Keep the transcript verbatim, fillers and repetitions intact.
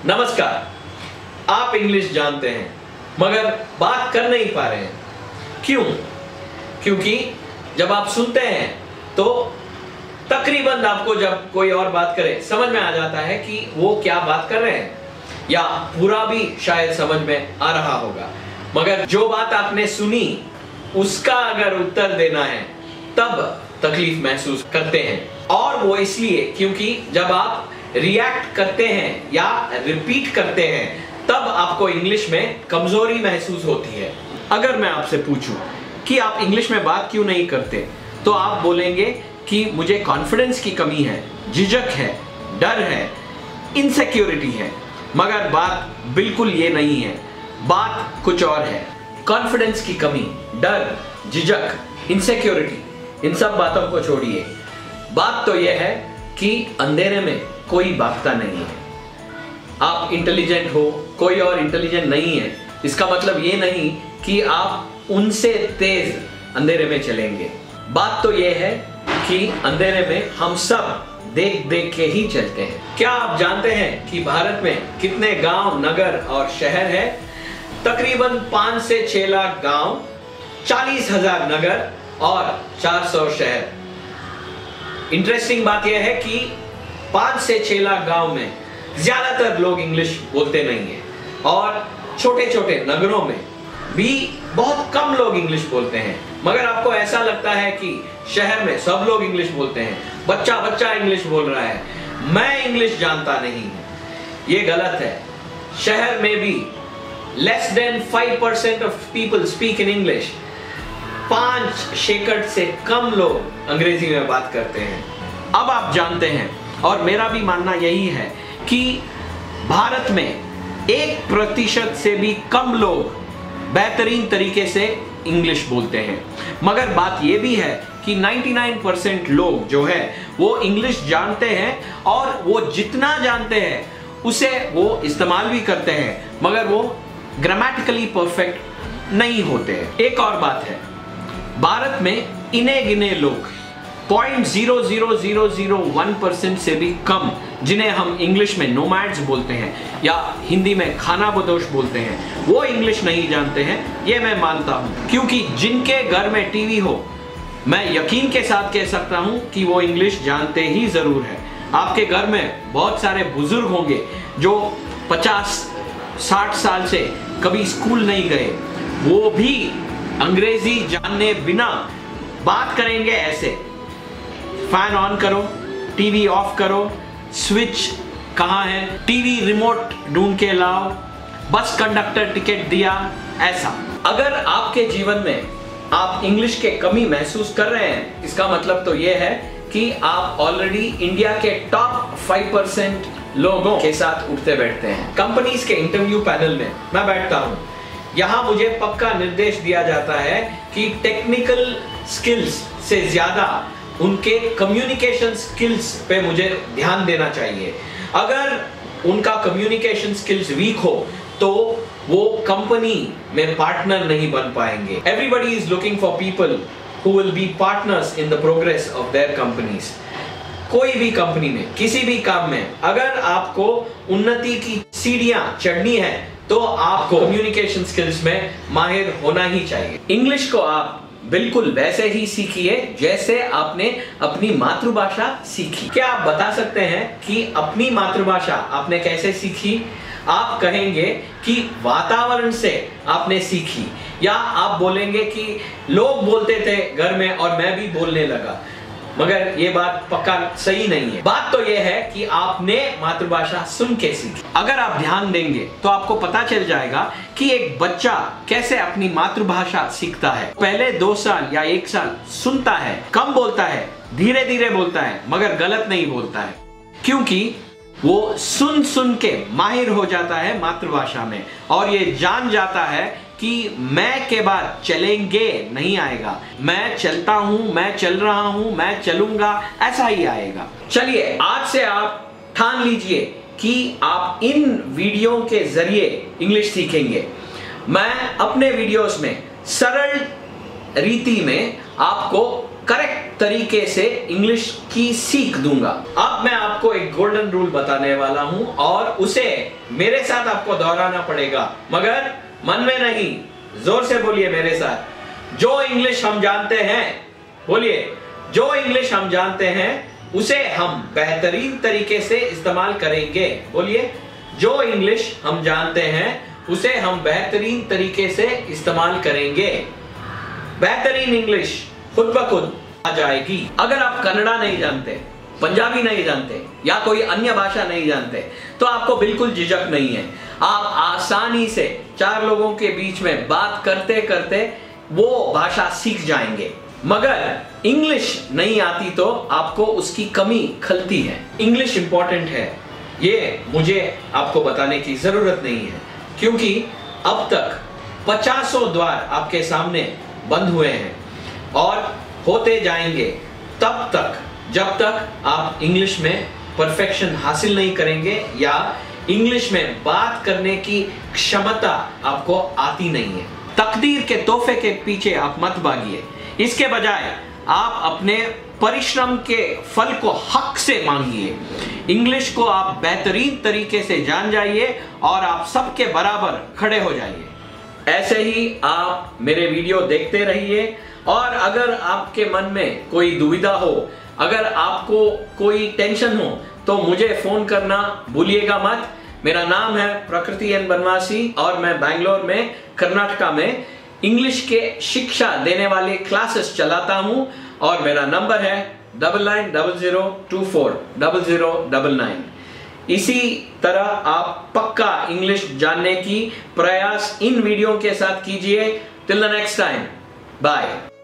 नमस्कार। आप इंग्लिश जानते हैं मगर बात कर नहीं पा रहे हैं। क्यों? क्योंकि जब आप सुनते हैं तो तकरीबन आपको जब कोई और बात करे समझ में आ जाता है कि वो क्या बात कर रहे हैं, या पूरा भी शायद समझ में आ रहा होगा, मगर जो बात आपने सुनी उसका अगर उत्तर देना है तब तकलीफ महसूस करते हैं। और वो इसलिए क्योंकि जब आप रिएक्ट करते हैं या रिपीट करते हैं तब आपको इंग्लिश में कमजोरी महसूस होती है। अगर मैं आपसे पूछूं कि आप इंग्लिश में बात क्यों नहीं करते, तो आप बोलेंगे कि मुझे कॉन्फिडेंस की कमी है, झिझक है, डर है, इनसिक्योरिटी है। मगर बात बिल्कुल ये नहीं है, बात कुछ और है। कॉन्फिडेंस की कमी, डर, झिझक, इनसिक्योरिटी, इन सब बातों को छोड़िए। बात तो यह है कि अंधेरे में कोई भागता नहीं है। आप इंटेलिजेंट हो, कोई और इंटेलिजेंट नहीं है, इसका मतलब ये नहीं कि आप उनसे तेज अंधेरे में चलेंगे। बात तो यह है कि अंधेरे में हम सब देख देख के ही चलते हैं। क्या आप जानते हैं कि भारत में कितने गांव, नगर और शहर हैं? तकरीबन पांच से छह लाख गांव, चालीस हजार नगर और चार सौ शहर। इंटरेस्टिंग बात यह है कि पांच से छह लाख गांव में ज्यादातर लोग इंग्लिश बोलते नहीं है और छोटे छोटे नगरों में भी बहुत कम लोग इंग्लिश बोलते हैं। मगर आपको ऐसा लगता है कि शहर में सब लोग इंग्लिश बोलते हैं, बच्चा बच्चा इंग्लिश बोल रहा है, मैं इंग्लिश जानता नहीं हूं। ये गलत है। शहर में भी less than five percent of people speak in English. पांच शेकड़ से कम लोग अंग्रेजी में बात करते हैं। अब आप जानते हैं, और मेरा भी मानना यही है कि भारत में एक प्रतिशत से भी कम लोग बेहतरीन तरीके से इंग्लिश बोलते हैं। मगर बात यह भी है कि निन्यानवे परसेंट लोग जो है वो इंग्लिश जानते हैं और वो जितना जानते हैं उसे वो इस्तेमाल भी करते हैं, मगर वो ग्रामेटिकली परफेक्ट नहीं होते हैं। एक और बात है, भारत में इने गिने लोग point zero zero zero zero one percent से भी कम, जिन्हें हम इंग्लिश में नोमैड्स बोलते हैं या हिंदी में खानाबदोश बोलते हैं, वो इंग्लिश नहीं जानते हैं। ये मैं मानता हूं, क्योंकि जिनके घर में टीवी हो, मैं यकीन के साथ कह सकता हूं कि वो इंग्लिश जानते ही जरूर है। आपके घर में बहुत सारे बुजुर्ग होंगे जो पचास साठ साल से कभी स्कूल नहीं गए, वो भी अंग्रेजी जानने बिना बात करेंगे ऐसे। फैन ऑन करो, टीवी ऑफ करो, स्विच कहाँ है, टीवी रिमोट ढूंढ के लाओ, बस कंडक्टर टिकट दिया, ऐसा। अगर आपके जीवन में आप इंग्लिश के कमी महसूस कर रहे हैं, इसका मतलब तो यह है कि आप ऑलरेडी इंडिया के टॉप फाइव परसेंट लोगों के साथ उठते बैठते हैं। कंपनीज के इंटरव्यू पैनल में मैं बैठता हूं, यहां मुझे पक्का निर्देश दिया जाता है कि टेक्निकल स्किल्स से ज्यादा उनके कम्युनिकेशन स्किल्स पे मुझे ध्यान देना चाहिए। अगर उनका कम्युनिकेशन स्किल्स वीक हो तो वो कंपनी में पार्टनर नहीं बन पाएंगे। Everybody is looking for people who will be partners in the progress of their companies. कोई भी कंपनी में, किसी भी काम में अगर आपको उन्नति की सीढ़ियां चढ़नी है तो आपको कम्युनिकेशन स्किल्स में माहिर होना ही चाहिए। इंग्लिश को आप बिल्कुल वैसे ही सीखिए जैसे आपने अपनी मातृभाषा सीखी। क्या आप बता सकते हैं कि अपनी मातृभाषा आपने कैसे सीखी? आप कहेंगे कि वातावरण से आपने सीखी, या आप बोलेंगे कि लोग बोलते थे घर में और मैं भी बोलने लगा। मगर ये बात पक्का सही नहीं है। बात तो यह है कि आपने मातृभाषा सुन के सीखी। अगर आप ध्यान देंगे तो आपको पता चल जाएगा कि एक बच्चा कैसे अपनी मातृभाषा सीखता है। पहले दो साल या एक साल सुनता है, कम बोलता है, धीरे धीरे बोलता है, मगर गलत नहीं बोलता है, क्योंकि वो सुन सुन के माहिर हो जाता है मातृभाषा में और ये जान जाता है कि मैं के बाद चलेंगे नहीं आएगा, मैं चलता हूं, मैं चल रहा हूं, मैं चलूंगा, ऐसा ही आएगा। चलिए आज से आप ठान लीजिए कि आप इन वीडियो के जरिए इंग्लिश सीखेंगे। मैं अपने वीडियोस में सरल रीति में आपको करेक्ट तरीके से इंग्लिश की सीख दूंगा। अब मैं आपको एक गोल्डन रूल बताने वाला हूं और उसे मेरे साथ आपको दोहराना पड़ेगा, मगर मन में नहीं, जोर से बोलिए मेरे साथ। जो इंग्लिश हम जानते हैं, बोलिए, जो इंग्लिश हम जानते हैं उसे हम बेहतरीन तरीके से इस्तेमाल करेंगे। बोलिए, जो इंग्लिश हम जानते हैं उसे हम बेहतरीन तरीके से इस्तेमाल करेंगे। बेहतरीन इंग्लिश खुद ब खुद आ जाएगी। अगर आप कन्नड़ा नहीं जानते, पंजाबी नहीं जानते या कोई अन्य भाषा नहीं जानते तो आपको बिल्कुल झिझक नहीं है। आप आसानी से चार लोगों के बीच में बात करते करते वो भाषा सीख जाएंगे। मगर इंग्लिश नहीं आती तो आपको उसकी कमी खलती है। इंग्लिश इंपॉर्टेंट है, ये मुझे आपको बताने की जरूरत नहीं है, क्योंकि अब तक पचासों द्वार आपके सामने बंद हुए हैं और होते जाएंगे तब तक जब तक आप इंग्लिश में परफेक्शन हासिल नहीं करेंगे या इंग्लिश में बात करने की क्षमता आपको आती नहीं है। तकदीर के तोहफे के पीछे आप मत भागिए, इसके बजाय आप अपने परिश्रम के फल को हक से मांगिए। इंग्लिश को आप बेहतरीन तरीके से जान जाइए और आप सबके बराबर खड़े हो जाइए। ऐसे ही आप मेरे वीडियो देखते रहिए और अगर आपके मन में कोई दुविधा हो, अगर आपको कोई टेंशन हो तो मुझे फोन करना भूलिएगा मत। मेरा नाम है प्रकृति एन बनवासी और मैं बैंगलोर में कर्नाटका में इंग्लिश के शिक्षा देने वाले क्लासेस चलाता हूं और मेरा नंबर है double nine double zero two four double zero double nine. इसी तरह आप पक्का इंग्लिश जानने की प्रयास इन वीडियो के साथ कीजिए। Till the next time, bye.